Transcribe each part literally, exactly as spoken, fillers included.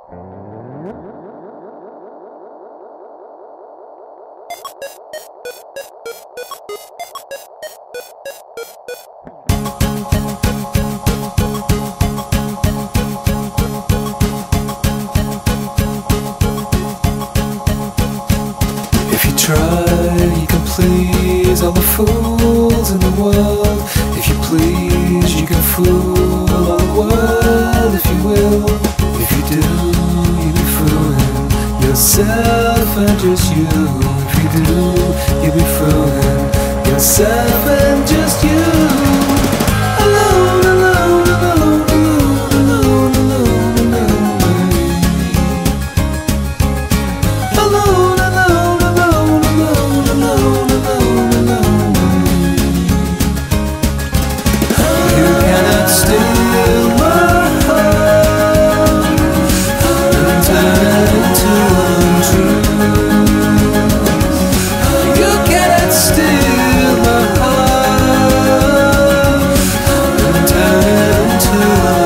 Try, you can please all the fools in the world. If you please, you can fool all the world if you will. If you do, you'll be fooling yourself and just you. If you do, you'll be fooling yourself and just you. Alone, alone, alone, alone, alone, alone, alone. Alone, alone, alone, alone, alone, alone, alone. You cannot steal my heart and turn it into untruth. You cannot steal my heart and turn it into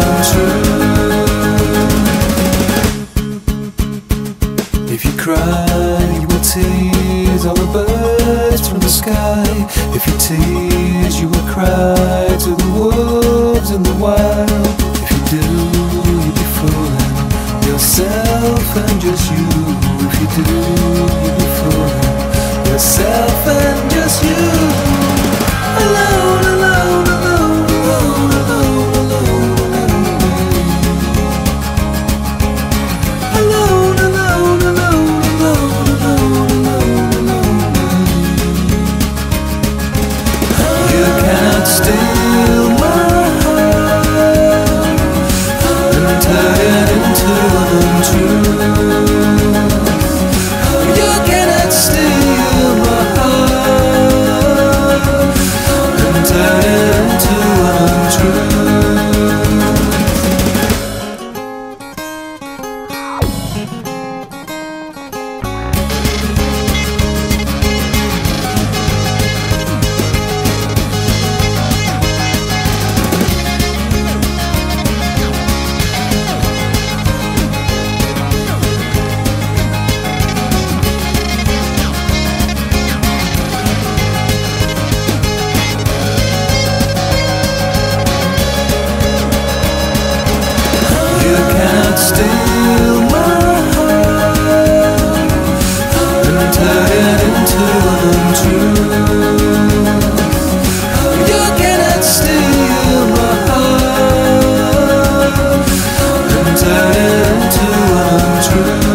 untruth. If you cry, you will tease all the birds from the sky. If you tease, you will cry to the wolves in the wild. If you do, you'll be fooling yourself and just you. If you do, you'll be fooling yourself and just you. Alone, alone, alone, alone, alone, alone, alone. Alone, alone, alone, alone, alone, alone, alone. You cannot steal my heart and turn it into untruth. You cannot steal my heart and turn it into untruth. You cannot steal my heart and turn it into untruth. You cannot steal my heart and turn it into untruth.